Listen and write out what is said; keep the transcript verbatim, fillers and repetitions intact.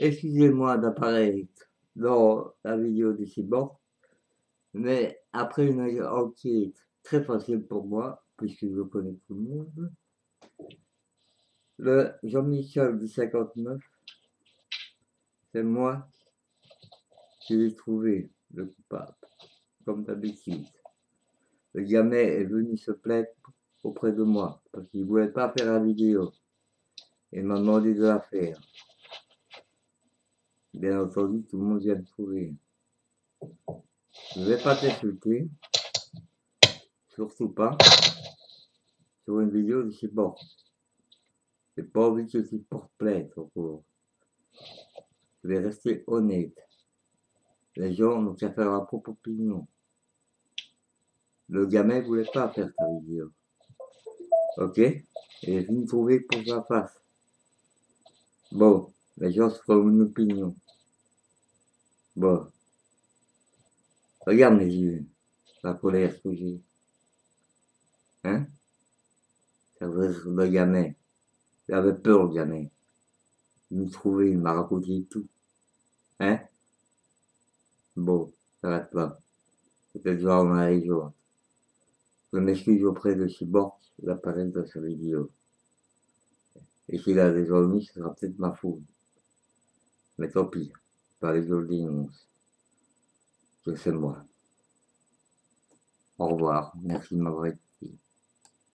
excusez-moi d'apparaître dans la vidéo du cyborg, mais après une enquête très facile pour moi, puisque je connais tout le monde, le Jean-Michel du cinquante-neuf, c'est moi qui l'ai trouvé le coupable, comme d'habitude. Le gamin est venu se plaindre auprès de moi, parce qu'il ne voulait pas faire la vidéo. Il m'a demandé de la faire. Bien entendu, tout le monde vient me trouver. Je ne vais pas t'insulter, surtout pas, sur une vidéo de cyborg. J'ai pas envie que tu portes plainte encore. Je vais rester honnête. Les gens n'ont qu'à faire leur propre opinion. Le gamin ne voulait pas faire ta vidéo. Ok? Il est venu me trouver pour que je la fasse. Bon, les gens se font une opinion. Bon, regarde mes yeux, la colère que j'ai. Hein? Ça veut dire le gamin. Il avait peur, le gamin. Il me trouvait, il m'a raconté tout. Hein? Bon, ça va pas. Peut-être que on a les jours. Je m'excuse auprès de Cyborg d'apparaître dans sa vidéo. Et s'il a des ennuis, ce sera peut-être ma faute. Mais tant pis, pas les autres dénonces. Que c'est moi. Au revoir. Merci de m'avoir écouté.